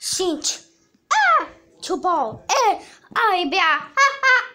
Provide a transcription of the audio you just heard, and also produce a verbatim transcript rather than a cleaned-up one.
cinci. Ah! Two ball. Eh! Ai, Bea. Ha, ha.